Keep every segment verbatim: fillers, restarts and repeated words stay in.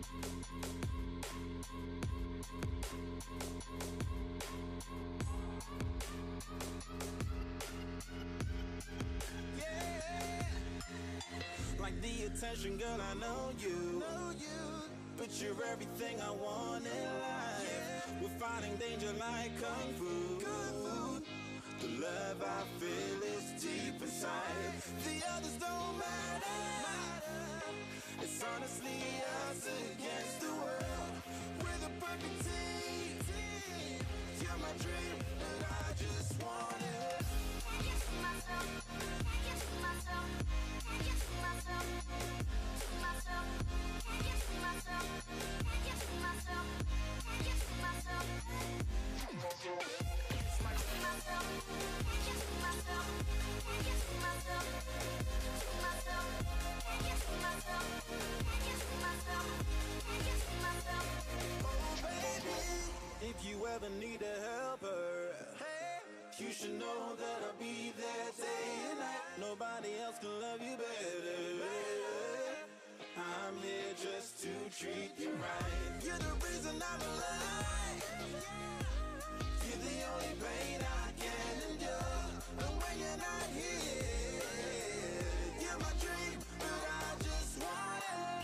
Like the attention, girl, I know you. Know you. But you're everything I want in life. Yeah. We're fighting danger like kung fu. Kung fu. The love I feel is deep inside. The others don't matter. It's honestly us against the world. We're the perfect team. You're my dream, and I just want it. Can't get to myself. Can't get to myself. Can't get to myself. To myself. Can't get to myself. Can't get to myself. Can't get to myself. To myself. Myself. Can't get to myself. Can't get to myself. To myself. Can't get to myself. Can't get to myself. Can't get to myself. Oh baby, if you ever need a helper, hey, you should know that I'll be there day and night. Nobody else can love you better. I'm here just to treat you right. You're the reason I'm alive. You're the only pain I can endure. And when you're not here, you're my dream, but I just want it.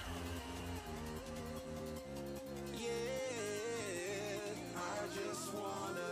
Yeah, I just wanna.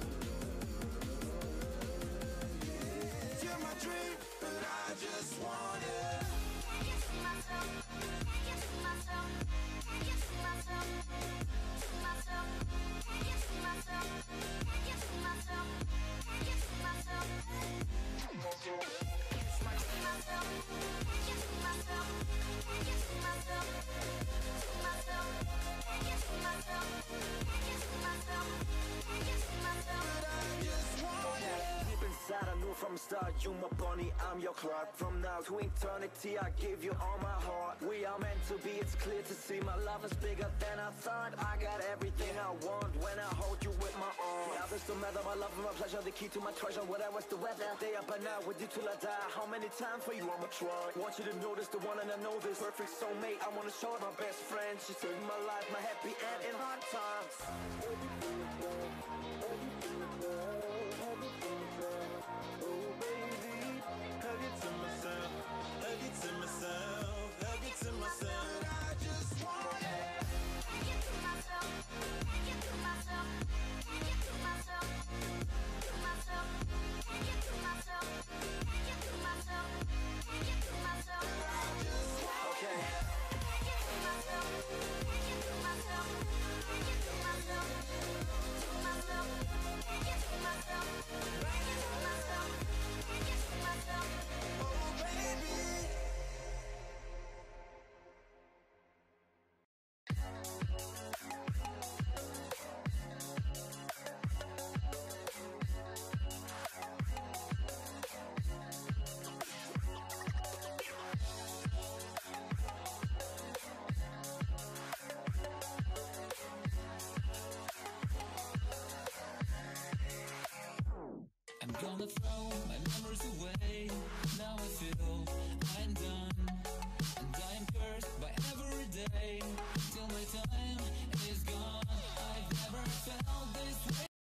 You're my dream, but I just want it. Can't get to myself. Can't get to myself. Can't get to myself. To myself. Can't get to myself. Can't get to myself. Can't get to myself. To myself. To myself. Can't get to myself. Can't get to myself. To myself. Can't get to myself. Can't get to myself. Can't get to myself. But I just want it. Deep inside I knew from the start, you my bunny, I'm your Clark. From now to eternity I give you all my heart. We are meant to be, it's clear to see. My love is bigger than I thought. I got everything I want when I hold you with my arms. The others don't matter, my love and my pleasure, the key to my treasure. Whatever's the weather, day up and out with you till I die. How many times for you I'ma try? Want you to notice the one and I know this. Perfect soulmate, I wanna show it. My best friend, she saved my life, my happy end in hard times. Oh baby, hug it to myself, hug it to myself, hug it to myself. I just want it. Can't get to myself, can't get to myself, can't get to myself, to myself, can't get to myself, can't get to myself, can't get to myself. I just want okay. it. Can't get to myself, can't get to myself, can't get to myself, to myself, can't get to myself, can't get to myself, can't get to myself. Oh baby. I'm gonna throw my memories away. Now I feel I'm done, and I am cursed by every day till my time